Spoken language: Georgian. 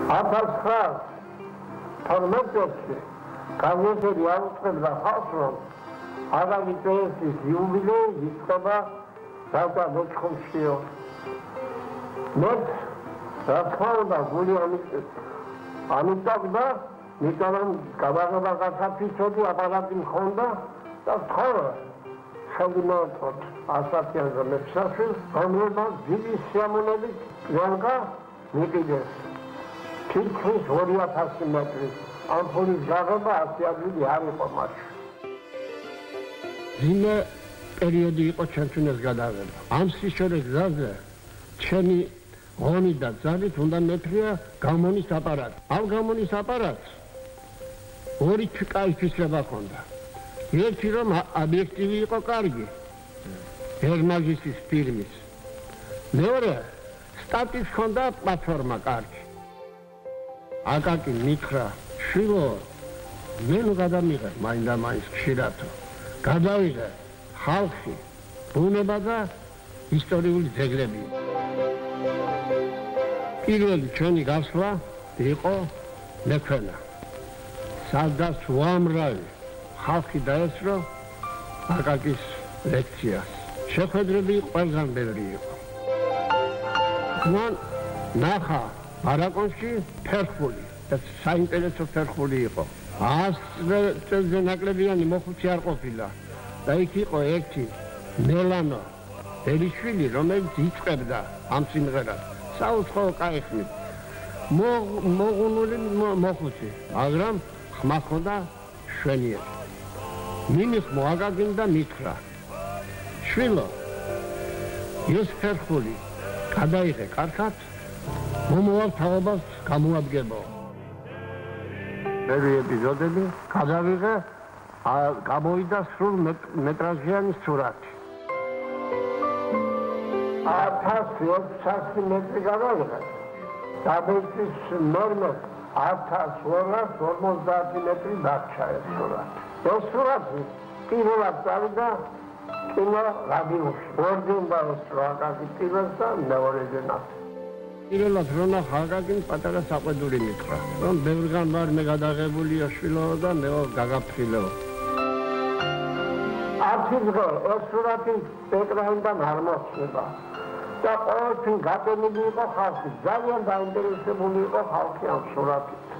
1912 გამოსული აუწყებდა ხალხს, რომ აღარი პრეზიდენტის იუბილეი იწყება დავდა მოთხოვნშიო. მე რა თქმა უნდა გული ამიტოვდა, იმიტომ რომ გავაღება გასაფიცოდი აპარატი მქონდა და ვთხოვა ხელმოუწოდ ასაკიანზე მეცნიერს, რომელმაც დიდი სიამოვნებით ველგა მიყიდეს. თითქმის 2000 მეტრი ამ ფულის გაღება ასე ადგილი არ იყო მაშინ. ძიმე პერიოდი იყო ჩემთვის გადაღება. ამ სიშორე გზაზე ჩემი ღონი და ძალით უნდა მეფრია გამონის აპარატი. ამ გამონის აპარატს ორი კაიფისება ჰქონდა. ერთი რომ ობიექტივი იყო კარგი, ერმაგისტის ფილმის. მეორე სტატის ჰქონდა პლატფორმა კარგი. აკაკი მითხრა, შვილო, მე ნუ გადამიღე მაინდა-მაინც ხშირადო. გადავიღე ხალხი, ბუნება და ისტორიული ძეგლები. პირველი ჩვენი გასვლა იყო მექვენა. სადაც უამრავი ხალხი დაესწრო აკაკის ლექციას. შეხვედრები ყველგან ბევრი იყო. მან ნახა არაკონში ფერხული და საინტერესო ფერხული იყო. 100 წელზე ნაკლებიანი მოხუცი არ ყოფილა და იქ იყო ერთი მელანო ერიშვილი, რომელიც იწყებდა ამ სიმღერას. საუცხოო კაიხნით მოღუნული მოხუცი, მაგრამ ხმა ჰქონდა შვენიერი. მიმიხმო აკაკიმ და მითხრა, შვილო, ეს ფერხული გადაიღე კარგად, მომავალ თაობას გამოადგებო. მერე ეპიზოდები გადავიღე, გამოვიდა სრულ მეტრაჟიანი სურათი. 1400 მეტრი გადავიღე. დაბეჭდის ნორმას 1250 მეტრი დარჩა ეს სურათი. ეს სურათი პირველად წავიდა კინო რადიოში. ორჯერ დაუსწრო აკაკი პირველს და მეორეზე ნახე. პირველად რო ნახა აკაკიმ პატარა საყვედური მითხრა, რომ ბევრგან ვარ მე გადაღებულია შვილო და მე გაგაფრთხილეო. არცი დღე ეს სურათი ეკრანიდან არ მოხდება. და ყოველთვის გატენილი იყო ხალხი, ძალიან დაინტერესებული იყო ხალხი ამ სურათით.